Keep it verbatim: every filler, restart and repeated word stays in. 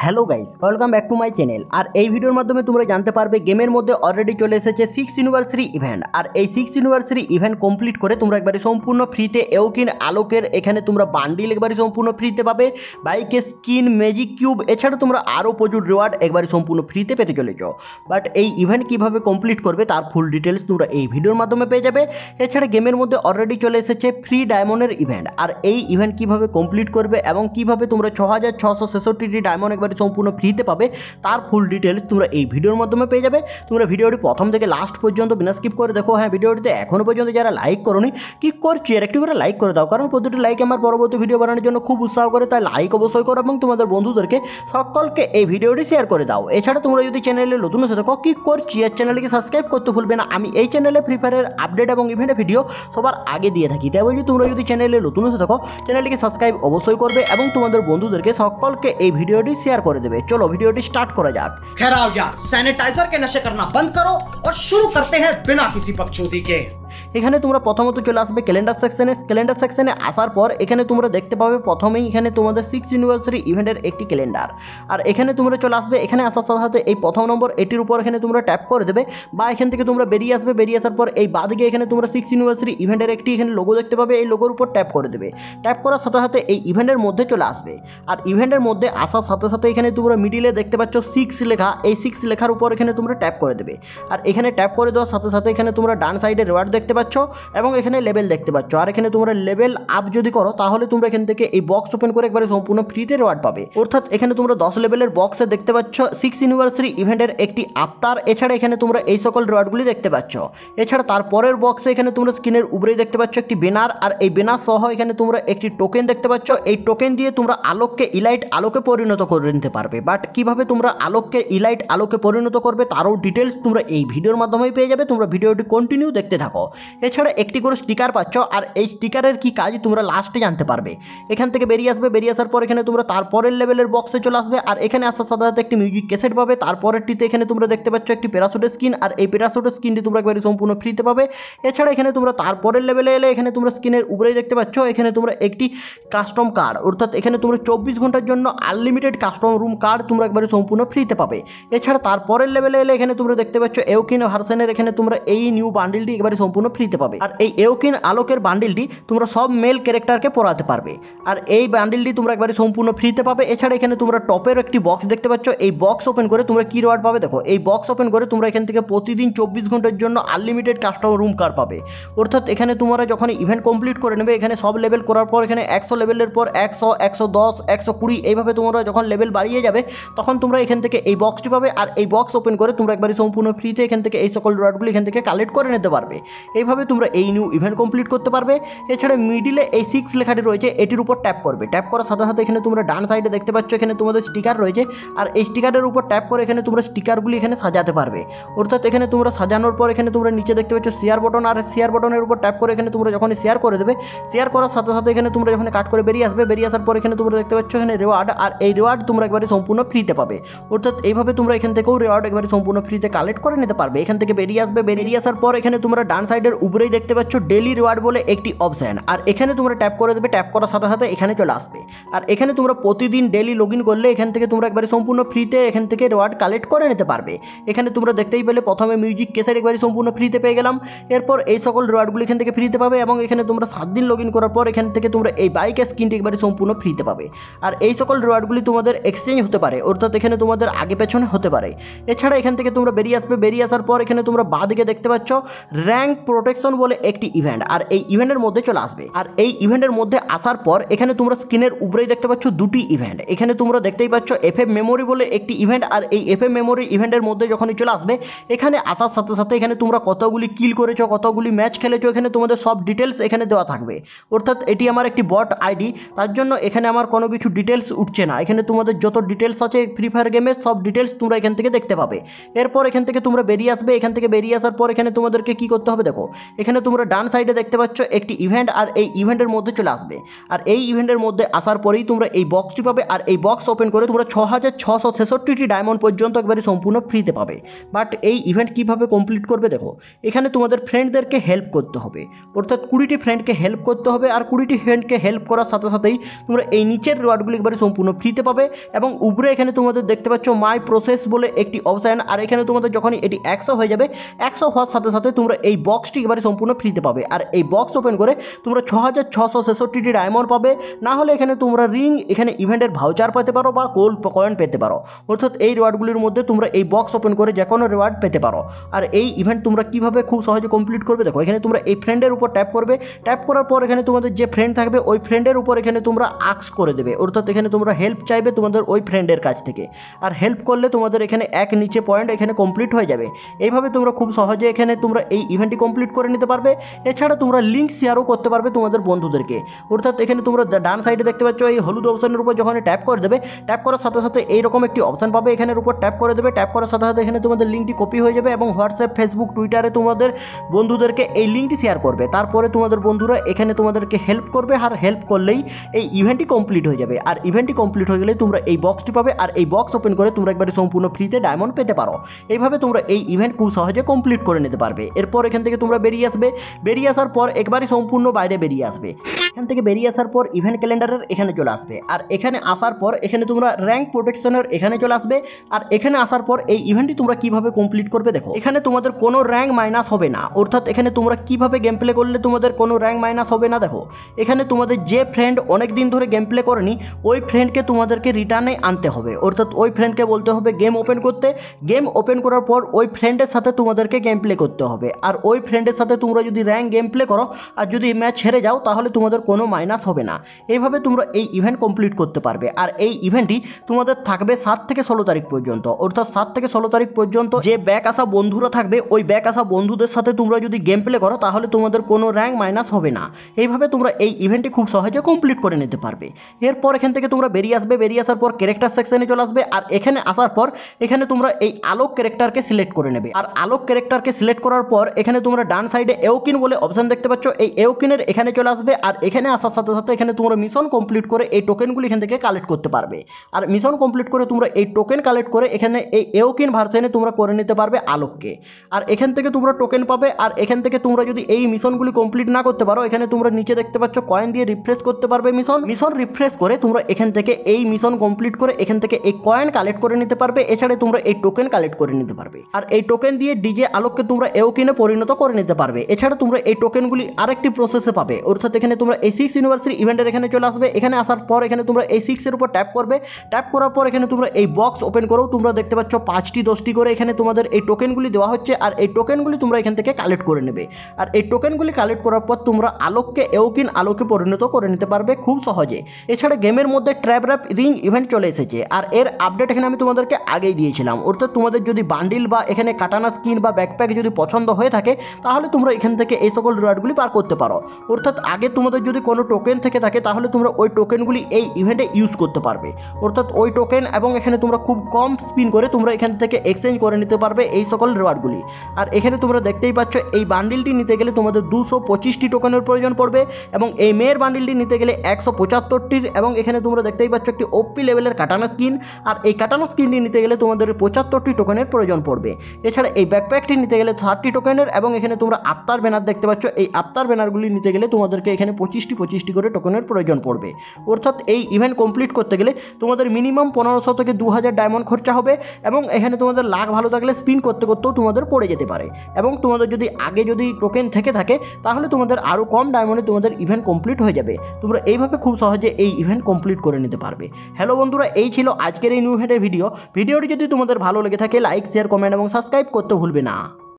Hello guys, welcome back to my channel. আর এই ভিডিওর মাধ্যমে তোমরা জানতে পারবে গেমের মধ্যে অলরেডি চলে এসেছে সিক্স ইউনিভার্সারি ইভেন্ট। আর এই সিক্স ইউনিভার্সারি ইভেন্ট কমপ্লিট করে তোমরা একবারে সম্পূর্ণ ফ্রিতে এওকিন আলোকের এখানে তোমরা বান্ডিল একবারে সম্পূর্ণ ফ্রিতে পাবে, বাইকের স্কিন, ম্যাজিক কিউব, এছাড়া তোমরা আরও প্রচুর রিওয়ার্ড একবারে সম্পূর্ণ ফ্রিতে পেতে চলেছ। বাট এই ইভেন্ট কীভাবে কমপ্লিট করবে তার ফুল ডিটেলস তোমরা এই ভিডিওর মাধ্যমে পেয়ে যাবে। এছাড়া গেমের মধ্যে অলরেডি চলে এসেছে ফ্রি ডায়মন্ডের ইভেন্ট। আর এই ইভেন্ট কীভাবে কমপ্লিট করবে এবং কীভাবে তোমরা ছ হাজার ছশো ছেষট্টিটি ডায়মন্ড একবারে সম্পূর্ণ ফ্রিতে পাবে তার ফুল ডিটেলস তোমরা এই ভিডিওর মাধ্যমে পেয়ে যাবে। তোমরা ভিডিওটি প্রথম থেকে লাস্ট পর্যন্ত বিনা স্কিপ করে দেখো। হ্যাঁ, ভিডিওটিতে এখনও পর্যন্ত যারা লাইক করোনি কি করছি আর একটু করে লাইক করে দাও, কারণ প্রতিটি লাইক আমার পরবর্তী ভিডিও বানানোর জন্য খুব উৎসাহ করে। তাই লাইক অবশ্যই করো এবং তোমাদের বন্ধুদেরকে সকলকে এই ভিডিওটি শেয়ার করে দাও। এছাড়া তোমরা যদি চ্যানেলে নতুন এসে দেখো কি করছি আর চ্যানেলটিকে সাবস্ক্রাইব করতে ভুলবে না। আমি এই চ্যানেলে ফ্রি ফায়ারের আপডেট এবং ইভেন্টের ভিডিও সবার আগে দিয়ে থাকি। তাই বলছি তোমরা যদি চ্যানেলে নতুন এসে থাকো চ্যানেলটিকে সাবস্ক্রাইব অবশ্যই করবে এবং তোমাদের বন্ধুদেরকে সকলকে এই ভিডিওটি শেয়ার করে দেবে। চলো ভিডিওটি स्टार्ट करा जाए। खैर आओ यार, सैनिटाइजर के नशे करना बंद करो और शुरू करते हैं बिना किसी बकचोदी के। এখানে তোমরা প্রথমত চলে আসবে ক্যালেন্ডার সেকশনে। ক্যালেন্ডার সেকশনে আসার পর এখানে তোমরা দেখতে পাবে প্রথমেই এখানে তোমাদের সিক্স ইউনিভার্সারি ইভেন্টের একটি ক্যালেন্ডার। আর এখানে তোমরা চলে আসবে, এখানে আসার সাথে সাথে এই প্রথম নম্বর এটির উপর এখানে তোমরা ট্যাপ করে দেবে বা এখান থেকে তোমরা বেরিয়ে আসবে। বেরিয়ে আসার পর এই বাদিকে এখানে তোমরা সিক্স ইউনিভার্সারি ইভেন্টের একটি এখানে লোগো দেখতে পাবে, এই লোগোর উপর ট্যাপ করে দেবে। ট্যাপ করার সাথে সাথে এই ইভেন্টের মধ্যে চলে আসবে। আর ইভেন্টের মধ্যে আসার সাথে সাথে এখানে তোমরা মিডিলে দেখতে পাচ্ছ সিক্স লেখা, এই সিক্স লেখার উপর এখানে তোমরা ট্যাপ করে দেবে। আর এখানে ট্যাপ করে দেওয়ার সাথে সাথে এখানে তোমরা ডান সাইডে রিওয়ার্ড দেখতে পাচ্ছ এবং এখানে লেভেল দেখতে পাচ্ছ। আর এখানে তোমরা লেভেল আপ যদি করো তাহলে তোমরা এখান থেকে এই বক্স ওপেন করে একবারে সম্পূর্ণ ফ্রিতে রিওয়ার্ড পাবে। অর্থাৎ এখানে তোমরা দশ লেভেলের বক্সে দেখতে পাচ্ছ সিক্স ইউনিভার্সারি ইভেন্টের একটি আফতার। এছাড়া এখানে তোমরা এই সকল রিওয়ার্ডগুলি দেখতে পাচ্ছ। এছাড়া তারপরের বক্সে এখানে তোমরা স্ক্রিনের উপরেই দেখতে পাচ্ছ একটি ব্যানার। আর এই ব্যানার সহ এখানে তোমরা একটি টোকেন দেখতে পাচ্ছ। এই টোকেন দিয়ে তোমরা আলোককে ইলাইট আলোকে পরিণত করে নিতে পারবে। বাট কিভাবে তোমরা আলোককে ইলাইট আলোকে পরিণত করবে তারও ডিটেলস তোমরা এই ভিডিওর মাধ্যমেই পেয়ে যাবে। তোমরা ভিডিওটি কন্টিনিউ দেখতে থাকো। এছাড়া একটি করে স্টিকার পাচ্ছ, আর এই স্টিকারের কি কাজ তোমরা লাস্টে জানতে পারবে। এখান থেকে বেরিয়ে আসবে, বেরিয়ে আসার পর এখানে তোমরা তারপরের লেভেলের বক্সে চলে আসবে। আর এখানে আসার সাথে সাথে একটি মিউজিক ক্যাসেট পাবে। তারপরেরটিতে এখানে তোমরা দেখতে পাচ্ছ একটি প্যারাশুটের স্কিন, আর এই প্যারাশুটের স্কিনটি তোমরা একবারে সম্পূর্ণ ফ্রিতে পাবে। এছাড়া এখানে তোমরা তারপরের লেভেলে এলে এখানে তোমরা স্ক্রিনের উপরেই দেখতে পাচ্ছ এখানে তোমরা একটি কাস্টম কার্ড, অর্থাৎ এখানে তোমরা চব্বিশ ঘন্টার জন্য আনলিমিটেড কাস্টম রুম কার্ড তোমরা একবারে সম্পূর্ণ ফ্রিতে পাবে। এছাড়া তারপরের লেভেলে এলে এখানে তোমরা দেখতে পাচ্ছ এওকিন ভার্সনের এখানে তোমরা এই নিউ বান্ডিলটি একবারে সম্পূর্ণ ফ্রিতে পাবে। আর এই এওকিন আলোকের বান্ডিলটি তোমরা সব মেল ক্যারেক্টারকে পড়াতে পারবে। আর এই বান্ডিলটি তোমরা একবারে সম্পূর্ণ ফ্রিতে পাবে। এছাড়া এখানে তোমরা টপের একটি বক্স দেখতে পাচ্ছ, এই বক্স ওপেন করে তোমরা কি রিওয়ার্ড পাবে দেখো। এই বক্স ওপেন করে তোমরা এখান থেকে প্রতিদিন চব্বিশ ঘন্টার জন্য আনলিমিটেড কাস্টম রুম কার্ড পাবে। অর্থাৎ এখানে তোমরা যখন ইভেন্ট কমপ্লিট করে নেবে এখানে সব লেভেল করার পর এখানে একশো লেভেলের পর একশো, একশো দশ, একশো কুড়ি এইভাবে তোমরা যখন লেভেল বাড়িয়ে যাবে তখন তোমরা এখান থেকে এই বক্সটি পাবে। আর এই বক্স ওপেন করে তোমরা একবারে সম্পূর্ণ ফ্রিতে এখান থেকে এই সকল রিওয়ার্ডগুলি এখান থেকে কালেক্ট করে নিতে পারবে। এইভাবে তোমরা এই নিউ ইভেন্ট কমপ্লিট করতে পারবে। এছাড়া মিডিলে এই সিক্স লেখাটি রয়েছে, এটির উপর ট্যাপ করবে। ট্যাপ করার সাথে সাথে এখানে তোমরা ডান সাইডে দেখতে পাচ্ছ এখানে তোমাদের স্টিকার রয়েছে। আর এই স্টিকারের উপর ট্যাপ করে এখানে তোমরা স্টিকারগুলি এখানে সাজাতে পারবে। অর্থাৎ এখানে তোমরা সাজানোর পর এখানে তোমরা নিচে দেখতে পাচ্ছ শেয়ার বটন, আর শেয়ার বটনের উপর ট্যাপ করে এখানে তোমরা যখন শেয়ার করে দেবে, শেয়ার করার সাথে সাথে এখানে তোমরা যখন কাট করে বেরিয়ে আসবে, বেরিয়ে আসার পর এখানে তোমরা দেখতে পাচ্ছ এখানে রিওয়ার্ড। আর এই রিওয়ার্ড তোমরা একবারে সম্পূর্ণ ফ্রিতে পাবে। অর্থাৎ এইভাবে তোমরা এখান থেকেও রিওয়ার্ড একবারে সম্পূর্ণ ফ্রিতে কালেক্ট করে নিতে পারবে। এখান থেকে বেরিয়ে আসবে, বেরিয়ে আসার পর এখানে তোমরা ডান সাইডের উপরেই দেখতে পাচ্ছ ডেইলি রিওয়ার্ড বলে একটি অপশন। আর এখানে তোমরা ট্যাপ করে দেবে, ট্যাপ করার সাথে সাথে এখানে চলে আসবে। আর এখানে তোমরা প্রতিদিন ডেইলি লগ ইন করলে এখান থেকে তোমরা একবারে সম্পূর্ণ ফ্রিতে এখান থেকে রিওয়ার্ড কালেক্ট করে নিতে পারবে। এখানে তোমরা দেখতেই পেলে প্রথমে মিউজিক ক্যাসেট একবারে সম্পূর্ণ ফ্রিতে পেয়ে গেলাম। এরপর এই সকল রিওয়ার্ডগুলি এখান থেকে ফ্রিতে পাবে এবং এখানে তোমরা সাত দিন লগ ইন করার পর এখান থেকে তোমরা এই বাইকের স্কিনটি একবারে সম্পূর্ণ ফ্রিতে পাবে। আর এই সকল রিওয়ার্ডগুলি তোমাদের এক্সচেঞ্জ হতে পারে, অর্থাৎ এখানে তোমাদের আগে পেছনে হতে পারে। এছাড়া এখান থেকে তোমরা বেরিয়ে আসবে, বেরিয়ে আসার পর এখানে তোমরা বাঁদিকে দেখতে পাচ্ছ র্যাঙ্ক প্রোটেকশন বলে একটি ইভেন্ট। আর এই ইভেন্টের মধ্যে চলে আসবে। আর এই ইভেন্টের মধ্যে আসার পর এখানে তোমরা স্ক্রিনের উপরেই দেখতে পাচ্ছ দুটি ইভেন্ট। এখানে তোমরা দেখতেই পাচ্ছ এফ এফ মেমোরি বলে একটি ইভেন্ট। আর এই এফ এফ মেমোরি ইভেন্টের মধ্যে যখনই চলে আসবে এখানে আসার সাথে সাথে এখানে তোমরা কতগুলি কিল করেছো, কতগুলি ম্যাচ খেলেছো, এখানে তোমাদের সব ডিটেলস এখানে দেওয়া থাকবে। অর্থাৎ এটি আমার একটি বট আইডি, তার জন্য এখানে আমার কোনো কিছু ডিটেলস উঠছে না। এখানে তোমাদের যত ডিটেলস আছে ফ্রি ফায়ার গেমের সব ডিটেলস তোমরা এখান থেকে দেখতে পাবে। এরপর এখান থেকে তোমরা বেরিয়ে আসবে। এখান থেকে বেরিয়ে আসার পর এখানে তোমাদেরকে কি করতে হবে দেখো, এখানে তোমরা ডান সাইডে দেখতে পাচ্ছ একটি ইভেন্ট, আর এই ইভেন্টের মধ্যে চলে আসবে। আর এই ইভেন্টের মধ্যে আসার পরেই তোমরা এই বক্সটি পাবে, আর এই বক্স ওপেন করে তোমরা ছ হাজার ছশো ছেষট্টিটি ডায়মন্ড পর্যন্ত একবারে সম্পূর্ণ ফ্রিতে পাবে। বাট এই ইভেন্ট কীভাবে কমপ্লিট করবে দেখো, এখানে তোমাদের ফ্রেন্ডদেরকে হেল্প করতে হবে, অর্থাৎ কুড়িটি ফ্রেন্ডকে হেল্প করতে হবে। আর কুড়িটি ফ্রেন্ডকে হেল্প করার সাথে সাথেই তোমরা এই নিচের রিওয়ার্ডগুলি একবারে সম্পূর্ণ ফ্রিতে পাবে। এবং উপরে এখানে তোমাদের দেখতে পাচ্ছ মাই প্রসেস বলে একটি অপশান, আর এখানে তোমাদের যখনই এটি একশো হয়ে যাবে, একশো হওয়ার সাথে সাথে তোমরা এই বক্সটি এবারে সম্পূর্ণ ফ্রিতে পাবে। আর এই বক্স ওপেন করে তোমরা ছ হাজার ছশো ছেষট্টিটি ডায়মন্ড পাবে, না হলে এখানে তোমরা রিং, এখানে ইভেন্টের ভাউচার পেতে পারো বা গোল্ড কয়েন পেতে পারো। অর্থাৎ এই রিওয়ার্ডগুলির মধ্যে তোমরা এই বক্স ওপেন করে যে কোনো রিওয়ার্ড পেতে পারো। আর এই ইভেন্ট তোমরা কীভাবে খুব সহজে কমপ্লিট করবে দেখো, এখানে তোমরা এই ফ্রেন্ডের উপর ট্যাপ করবে, ট্যাপ করার পর এখানে তোমাদের যে ফ্রেন্ড থাকবে ওই ফ্রেন্ডের উপর এখানে তোমরা আক্স করে দেবে, অর্থাৎ এখানে তোমরা হেল্প চাইবে তোমাদের ওই ফ্রেন্ডের কাছ থেকে। আর হেল্প করলে তোমাদের এখানে এক নিচে পয়েন্ট এখানে কমপ্লিট হয়ে যাবে। এইভাবে তোমরা খুব সহজে এখানে তোমরা এই ইভেন্টটি কমপ্লিট করে নিতে পারবে। এছাড়া তোমরা লিঙ্ক শেয়ারও করতে পারবে তোমাদের বন্ধুদেরকে। অর্থাৎ এখানে তোমরা ডান সাইডে দেখতে পাচ্ছ এই হলুদ অপশানের উপর যখন ট্যাপ করে দেবে, ট্যাপ করার সাথে সাথে এইরকম একটি অপশান পাবে, এখানের উপর ট্যাপ করে দেবে। ট্যাপ করার সাথে সাথে এখানে তোমাদের লিঙ্কটি কপি হয়ে যাবে এবং হোয়াটসঅ্যাপ, ফেসবুক, টুইটারে তোমাদের বন্ধুদেরকে এই লিঙ্কটি শেয়ার করবে। তারপরে তোমাদের বন্ধুরা এখানে তোমাদেরকে হেল্প করবে, আর হেল্প করলেই এই ইভেন্টটি কমপ্লিট হয়ে যাবে। আর ইভেন্টটি কমপ্লিট হয়ে গেলে তোমরা এই বক্সটি পাবে, আর এই বক্স ওপেন করে তোমরা একবারে সম্পূর্ণ ফ্রিতে ডায়মন্ড পেতে পারো। এইভাবে তোমরা এই ইভেন্ট খুব সহজে কমপ্লিট করে নিতে পারবে। এরপর এখান থেকে তোমরা বেরিয়ে আসবে, বেরিয়ে আসার পর একবারে সম্পূর্ণ বাইরে বেরিয়ে আসবে। এখান থেকে বেরিয়ে আসার পর ইভেন্ট ক্যালেন্ডারের এখানে চলে আসবে। আর এখানে আসার পর এখানে তোমরা র্যাঙ্ক প্রোটেকশনের এখানে চলে আসবে। আর এখানে আসার পর এই ইভেন্টটি তোমরা কিভাবে কমপ্লিট করবে দেখো, এখানে তোমাদের কোনো র্যাঙ্ক মাইনাস হবে না। অর্থাৎ এখানে তোমরা কিভাবে গেম প্লে করলে তোমাদের কোনো র্যাঙ্ক মাইনাস হবে না দেখো, এখানে তোমাদের যে ফ্রেন্ড অনেক দিন ধরে গেম প্লে করেনি ওই ফ্রেন্ডকে তোমাদেরকে রিটার্নে আনতে হবে। অর্থাৎ ওই ফ্রেন্ডকে বলতে হবে গেম ওপেন করতে, গেম ওপেন করার পর ওই ফ্রেন্ডের সাথে তোমাদেরকে গেম প্লে করতে হবে। আর ওই ফ্রেন্ডের সাথে তোমরা যদি র্যাঙ্ক গেম প্লে করো আর যদি ম্যাচ হেরে যাও তাহলে তোমাদের কোনো মাইনাস হবে না। এইভাবে তোমরা এই ইভেন্ট কমপ্লিট করতে পারবে। আর এই ইভেন্টটি তোমাদের থাকবে সাত থেকে ষোলো তারিখ পর্যন্ত। অর্থাৎ সাত থেকে ষোলো তারিখ পর্যন্ত যে ব্যাক আসা বন্ধুরা থাকবে ওই ব্যাক আসা বন্ধুদের সাথে তোমরা যদি গেম প্লে করো তাহলে তোমাদের কোনো র্যাঙ্ক মাইনাস হবে না। এইভাবে তোমরা এই ইভেন্টটি খুব সহজে কমপ্লিট করে নিতে পারবে। এরপর এখান থেকে তোমরা বেরিয়ে আসবে, বেরিয়ে আসার পর ক্যারেক্টার সেকশনে চলে আসবে। আর এখানে আসার পর এখানে তোমরা এই আলোক ক্যারেক্টারকে সিলেক্ট করে নেবে। আর আলোক ক্যারেক্টারকে সিলেক্ট করার পর এখানে তোমরা ডান সাইডে এওকিন বলে অপশন দেখতে পাচ্ছ, এই এওকিনের এখানে চলে আসবে। আর এখানে আসার সাথে সাথে এখানে তোমরা মিশন কমপ্লিট করে এই টোকেনগুলি এখান থেকে কালেক্ট করতে পারবে। আর মিশন কমপ্লিট করে তোমরা এই টোকেন কালেক্ট করে এখানে এই এওকিন ভার্সনে তোমরা করে নিতে পারবে আলোককে। আর এখান থেকে তোমরা টোকেন পাবে। আর এখান থেকে তোমরা যদি এই মিশনগুলি কমপ্লিট না করতে পারো এখানে তোমরা নিচে দেখতে পাচ্ছ কয়েন দিয়ে রিফ্রেশ করতে পারবে মিশন। মিশন রিফ্রেশ করে তোমরা এখান থেকে এই মিশন কমপ্লিট করে এখান থেকে এই কয়েন কালেক্ট করে নিতে পারবে। এছাড়া তোমরা এই টোকেন কালেক্ট করে নিতে পারবে। আর এই টোকেন দিয়ে ডিজে আলোককে তোমরা এওকিনে পরিণত করে নিতে পারবে। এছাড়া তোমরা এই টোকেনগুলি আরেকটি প্রসেসে পাবে। অর্থাৎ এখানে তোমরা এই সিক্স ইউনিভার্সিটি ইভেন্টের এখানে চলে আসবে। এখানে আসার পর এখানে তোমরা এই সিক্সের উপর ট্যাপ করবে। ট্যাপ করার পর এখানে তোমরা এই বক্স ওপেন করেও তোমরা দেখতে পাচ্ছ পাঁচটি দশটি করে এখানে তোমাদের এই টোকেনগুলি দেওয়া হচ্ছে। আর এই টোকেনগুলি তোমরা এখান থেকে কালেক্ট করে নেবে। আর এই টোকেনগুলি কালেক্ট করার পর তোমরা আলোককে এওকিন আলোকে পরিণত করে নিতে পারবে খুব সহজে। এছাড়া গেমের মধ্যে ট্র্যাপ র্যাপ রিং ইভেন্ট চলে এসেছে। আর এর আপডেট এখানে আমি তোমাদেরকে আগেই দিয়েছিলাম। অর্থাৎ তোমাদের যদি বান্ডিল বা এখানে কাটানা স্কিন বা ব্যাকপ্যাক যদি পছন্দ হয়ে থাকে তাহলে তোমরা এখান থেকে এই সকল রিওয়ার্ডগুলি পার করতে পারো। অর্থাৎ আগে তোমাদের যদি কোনো টোকেন থেকে থাকে তাহলে তোমরা ওই টোকেনগুলি এই ইভেন্টে ইউজ করতে পারবে। অর্থাৎ ওই টোকেন এবং এখানে তোমরা খুব কম স্পিন করে তোমরা এখান থেকে এক্সচেঞ্জ করে নিতে পারবে এই সকল রিওয়ার্ডগুলি। আর এখানে তোমরা দেখতেই পাচ্ছ এই বান্ডিলটি নিতে গেলে তোমাদের দুশো পঁচিশটি টোকেনের প্রয়োজন পড়বে এবং এই মেয়ের বান্ডিলটি নিতে গেলে একশো পঁচাত্তরটির। এবং এখানে তোমরা দেখতেই পাচ্ছ একটি ওপি লেভেলের কাটানা স্কিন। আর এই কাটানা স্কিনটি নিতে গেলে তোমাদের পঁচাত্তরটি টোকেনের প্রয়োজন পড়বে। এছাড়া এই ব্যাকপ্যাকটি নিতে গেলে ষাটটি টোকেনের। এবং এখানে তোমরা আফতার ব্যানার দেখতে পাচ্ছ, এই আফতার ব্যানারগুলি নিতে গেলে তোমাদেরকে এখানে পঁচিশটি পঁচিশটি করে টোকেনের প্রয়োজন পড়বে। অর্থাৎ এই ইভেন্ট কমপ্লিট করতে গেলে তোমাদের মিনিমাম পনেরোশো থেকে দু হাজার ডায়মন্ড খরচা হবে। এবং এখানে তোমাদের লাক ভালো থাকলে স্পিন করতে করতেও তোমাদের পড়ে যেতে পারে। এবং তোমাদের যদি আগে যদি টোকেন থেকে থাকে তাহলে তোমাদের আরও কম ডায়মন্ডে তোমাদের ইভেন্ট কমপ্লিট হয়ে যাবে। তোমরা এইভাবে খুব সহজে এই ইভেন্ট কমপ্লিট করে নিতে পারবে। হ্যালো বন্ধুরা, এই ছিল আজকের এই নিউ ইভেন্টের ভিডিও। ভিডিওটি যদি তোমাদের ভালো লেগে থাকে লাইক, শেয়ার, কমেন্ট এবং সাবস্ক্রাইব করতে ভুলবে না।